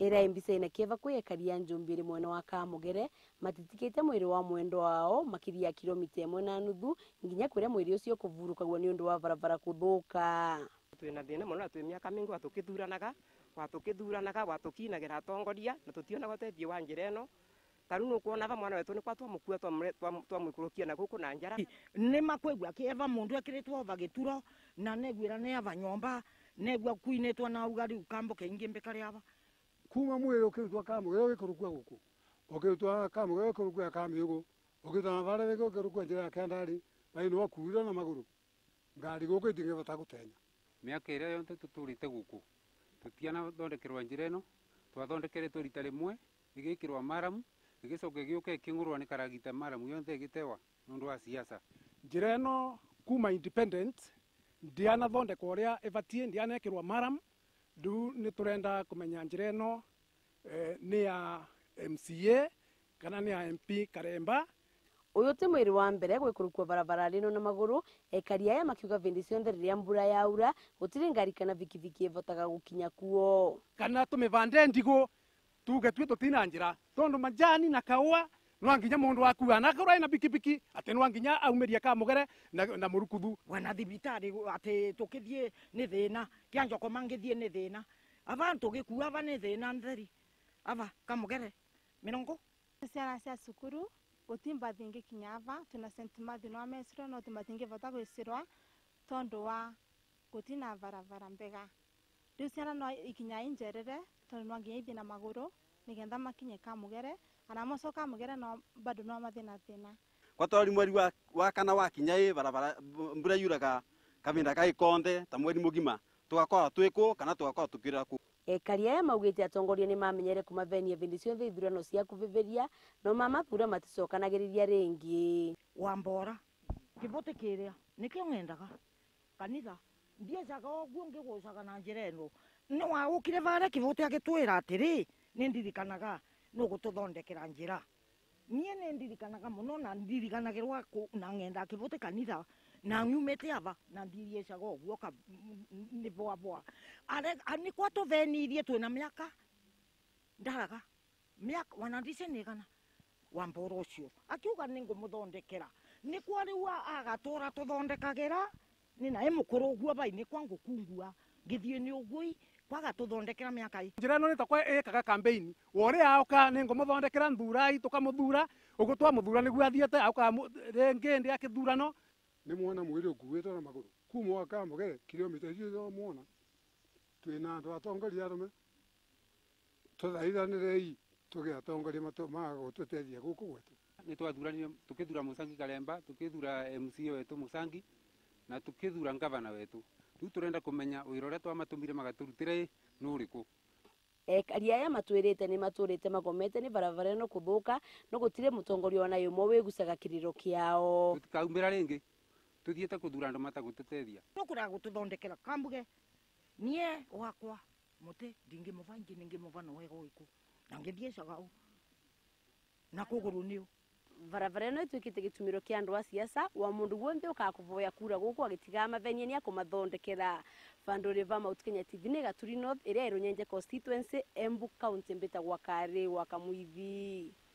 Era mbisa ina kieva kwa Ekari ya njumbiri mwena wa Kamugere matitikite mwiri wa mwendwa wao makiria kilomita 1.5 nginya kuria mwiri ucio kuvurukagwa ni undu wa barabara kuthuka. Twina thina muno twi miaka mingi watukithuranaga watukinagira atongoria na tutiona gotethio wa njira eno. Taru no kuona va mwana wetu ni kwa twamukua twamwikurukia na guku na njara ni makwigwa kieva mundu akiritwo bagituro na negwira ne abanyomba negwa kuinetwa na ugari ukamboke ingi mbekari aba kuma mwiri ukirutwa Kamugere ugikurukua guku ukirutwa Kamugere ugikurukua Kamiugo ukirutwa bare ugikurukua njira ya Kendari baino wakuira na maguru ngari guku itingivota gutenya. Miaka iria yonte tuturite guku tutiana thondekerwa njira eno twathondekeretwo rita rimwe igikirwa maramu igicoke giuke kingurwa ni karagita maramu yonte igitewa nundu wa siasa. Njira eno kuma independent ndiana thondekwa uria ibatie ndiana ekirwa maramu du ni turenda kumenya njira eno ni ya MCA kana ni ya MP Karemba. Uyu ti mwiri wa mbere gwikurukwa barabara rino na maguru. Ekari aya makiuga vindi cionthe riria mbura yaura gutiri ngari kana vikiviki ivotaga gukinya kuo kana tumivande ndigo tuge twi tutina njira tondu majani na kaua no nginya mundu akua na korwa ina bikibiki ati no nginya aumeria Kamugere na murukuthu wana thibitari ati tukithie ni thina kianjoko mangithie ni thina abantu gikua aba ni thina ntheri aba Kamugere mirongo ciana cia cukuru gutimba thingi kinyava tuna sentimathi no mesiro no timatingi vota gwisirwa tondu wa gutina barabara mbega riu ciana no ikinya injerere tondu no nginya ithie na maguru nigetha makinye Kamugere ana moco Kamugere no bado no mathina thina kwa tori mweri wa kana wakinya barabara mbura yuraga kavinda kai konde ta mweri mugima tugakorwa twiku kana tugakorwa tukira ku. Ekari aya maugite atongoria ni mamenyere kumavenia vindi cionthe ithurano cia kuviviria no mamathura maticokanagiriria ringi. Wambora kivote kiria nikio ngendaga kanitha ndiecaga oguo ngigucaga na njira eno ni waukire vare kivote agitwira atiri ni ndirikanaga no gututhondekera njira nie ni ndirikanaga muno na ndirikanagirwa na ngenda kivote kanitha na nyumete ava na ndiricaga oguo ka ni boa ani kwa tuvenirie twina miaka ndaraga miaka wanandicenigana Wambora ucio akiuga ni ngumuthondekera ni kwa riu agatura tuthondekagira ni na imukuru guo bai ni kwa ngukungua ngithie ni ugui kwaga tuthondekera miaka ii njira no ni takwa ekaga campaign wore auka ni ngumuthondekera nthurai tukamuthura ugu twamuthura niguo athiete auka ringi ndi akithurano ni mwona mwiri ukuwite na maguru kuma wa Kamugere kilomita icio mwona twina andu atongoria arume tuthaithanire tugiatongoria maga gututethia guku gwetu Ni twathurania tukithura Musangi Karemba tukithura MCA wetu Musangi na tukithura ngavana wetu riu turenda kumenya wira uria twamatumire magaturutire ni uriku. Ekari aya matwirite ni maturite magomete ni barabara no kuthuka no gutire mutongoria ona yumwe wigucaga kiriro kiao Tutikaumira ringi tuthiete kuthura andu matagututethia no kura gututhondekera Kambuge nie wakwa muti ndingi muvangi ningi muvano wega wiku na ngithiecaga u na kuguru niu barabara no itwikite gitumiro kia andu a siasa wa mundu guothe ukakuvoya kura guku agitiga mavenia ni akumathondekera. Vanduri va Mount Kenya TV ni Gaturi North iria runyenje constituency Embu County mbita gwa Kari wa Kamwithi.